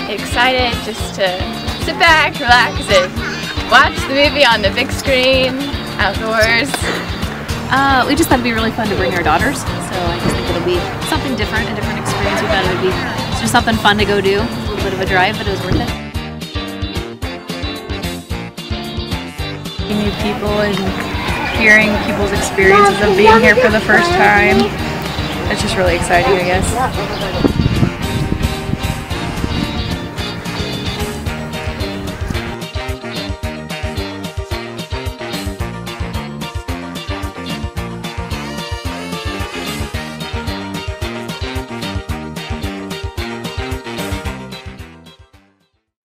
excited just to sit back, relax, and watch the movie on the big screen, outdoors. We just thought it'd be really fun to bring our daughters, so I just think it'll be something different, a different experience. We thought it would be just something fun to go do, a little bit of a drive, but it was worth it. Meeting new people and hearing people's experiences of being here for the first time. It's just really exciting, I guess.